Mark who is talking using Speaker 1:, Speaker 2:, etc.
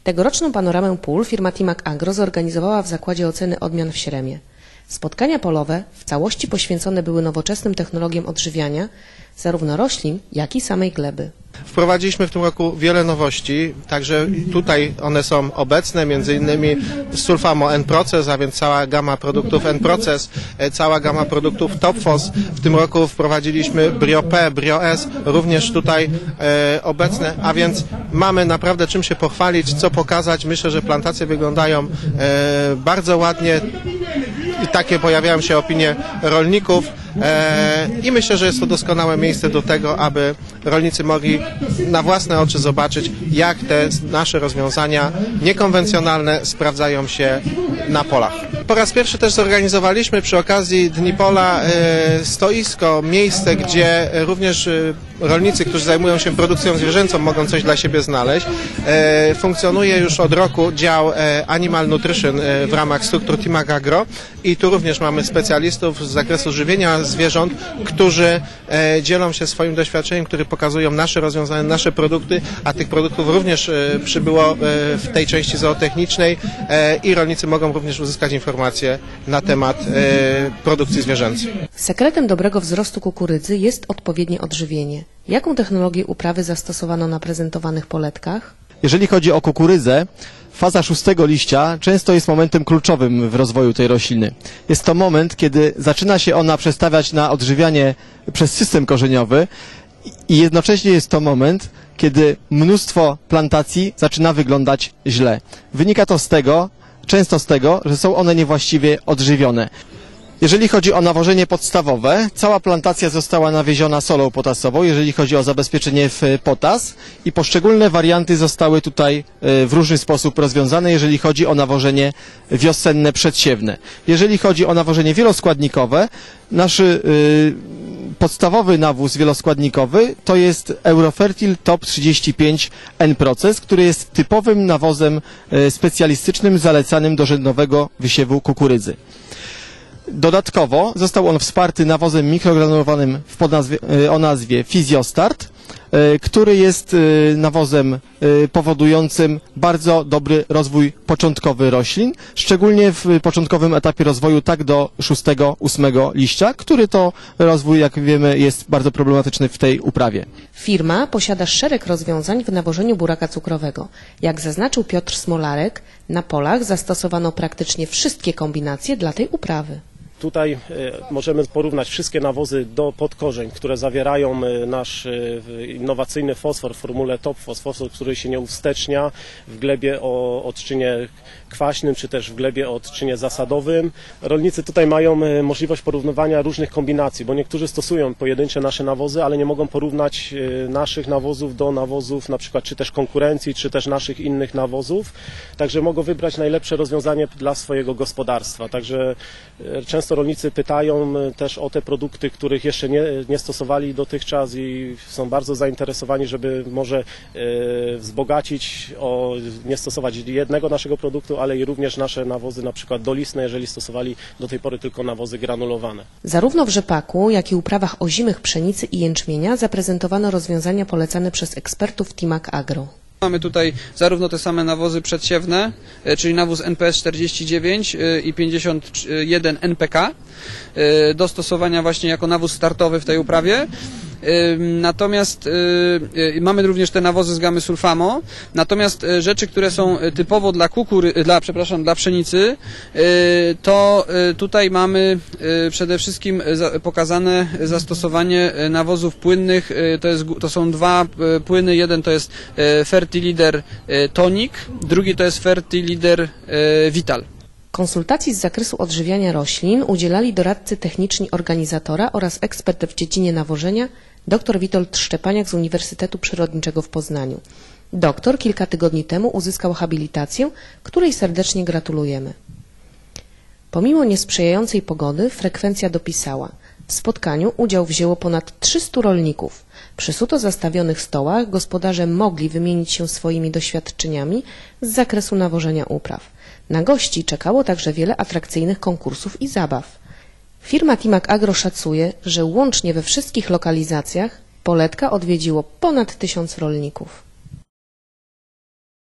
Speaker 1: Tegoroczną panoramę pól firma Timac Agro zorganizowała w Zakładzie Oceny Odmian w Śremie. Spotkania polowe w całości poświęcone były nowoczesnym technologiom odżywiania zarówno roślin, jak i samej gleby.
Speaker 2: Wprowadziliśmy w tym roku wiele nowości, także tutaj one są obecne, między innymi Sulfamo N-Proces, a więc cała gama produktów N-Proces, cała gama produktów Topfos. W tym roku wprowadziliśmy Brio-P, Brio-S, również tutaj obecne, a więc mamy naprawdę czym się pochwalić, co pokazać. Myślę, że plantacje wyglądają bardzo ładnie i takie pojawiają się opinie rolników i myślę, że jest to doskonałe miejsce do tego, aby rolnicy mogli na własne oczy zobaczyć, jak te nasze rozwiązania niekonwencjonalne sprawdzają się na polach. Po raz pierwszy też zorganizowaliśmy przy okazji Dni Pola stoisko, miejsce, gdzie również rolnicy, którzy zajmują się produkcją zwierzęcą, mogą coś dla siebie znaleźć. Funkcjonuje już od roku dział Animal Nutrition w ramach struktur Timac Agro i tu również mamy specjalistów z zakresu żywienia zwierząt, którzy dzielą się swoim doświadczeniem, które pokazują nasze rozwiązania, nasze produkty, a tych produktów również przybyło w tej części zootechnicznej i rolnicy mogą również uzyskać informacje na temat produkcji zwierzęcej.
Speaker 1: Sekretem dobrego wzrostu kukurydzy jest odpowiednie odżywienie. Jaką technologię uprawy zastosowano na prezentowanych poletkach?
Speaker 3: Jeżeli chodzi o kukurydzę, faza 6 liścia często jest momentem kluczowym w rozwoju tej rośliny. Jest to moment, kiedy zaczyna się ona przestawiać na odżywianie przez system korzeniowy i jednocześnie jest to moment, kiedy mnóstwo plantacji zaczyna wyglądać źle. Wynika to często z tego, że są one niewłaściwie odżywione. Jeżeli chodzi o nawożenie podstawowe, cała plantacja została nawieziona solą potasową, jeżeli chodzi o zabezpieczenie w potas i poszczególne warianty zostały tutaj w różny sposób rozwiązane, jeżeli chodzi o nawożenie wiosenne przedsiewne. Jeżeli chodzi o nawożenie wieloskładnikowe, nasz podstawowy nawóz wieloskładnikowy to jest Eurofertil Top 35 N-Proces, który jest typowym nawozem specjalistycznym zalecanym do rzędowego wysiewu kukurydzy. Dodatkowo został on wsparty nawozem mikrogranulowanym o nazwie Physiostart, który jest nawozem powodującym bardzo dobry rozwój początkowy roślin, szczególnie w początkowym etapie rozwoju, tak do 6-8 liścia, który to rozwój, jak wiemy, jest bardzo problematyczny w tej uprawie.
Speaker 1: Firma posiada szereg rozwiązań w nawożeniu buraka cukrowego. Jak zaznaczył Piotr Smolarek, na polach zastosowano praktycznie wszystkie kombinacje dla tej uprawy.
Speaker 4: Tutaj możemy porównać wszystkie nawozy do podkorzeń, które zawierają nasz innowacyjny fosfor w formule Topfos, fosfor, który się nie uwstecznia w glebie o odczynie kwaśnym, czy też w glebie o odczynie zasadowym. Rolnicy tutaj mają możliwość porównywania różnych kombinacji, bo niektórzy stosują pojedyncze nasze nawozy, ale nie mogą porównać naszych nawozów do nawozów na przykład czy też konkurencji, czy też naszych innych nawozów. Także mogą wybrać najlepsze rozwiązanie dla swojego gospodarstwa. Także często rolnicy pytają też o te produkty, których jeszcze nie stosowali dotychczas i są bardzo zainteresowani, żeby może wzbogacić, nie stosować jednego naszego produktu, ale i również nasze nawozy na przykład dolistne, jeżeli stosowali do tej pory tylko nawozy granulowane.
Speaker 1: Zarówno w rzepaku, jak i uprawach ozimych pszenicy i jęczmienia zaprezentowano rozwiązania polecane przez ekspertów Timac Agro.
Speaker 5: Mamy tutaj zarówno te same nawozy przedsiewne, czyli nawóz NPS 49 i 51 NPK, do stosowania właśnie jako nawóz startowy w tej uprawie. Natomiast mamy również te nawozy z gamy Sulfamo, natomiast rzeczy, które są typowo dla pszenicy, to tutaj mamy przede wszystkim pokazane zastosowanie nawozów płynnych, to są dwa płyny, jeden to jest Fertilider Tonic, drugi to jest Fertilider Vital.
Speaker 1: Konsultacji z zakresu odżywiania roślin udzielali doradcy techniczni organizatora oraz ekspert w dziedzinie nawożenia dr Witold Szczepaniak z Uniwersytetu Przyrodniczego w Poznaniu. Doktor kilka tygodni temu uzyskał habilitację, której serdecznie gratulujemy. Pomimo niesprzyjającej pogody frekwencja dopisała. W spotkaniu udział wzięło ponad 300 rolników. Przy suto zastawionych stołach gospodarze mogli wymienić się swoimi doświadczeniami z zakresu nawożenia upraw. Na gości czekało także wiele atrakcyjnych konkursów i zabaw. Firma Timac Agro szacuje, że łącznie we wszystkich lokalizacjach poletka odwiedziło ponad 1000 rolników.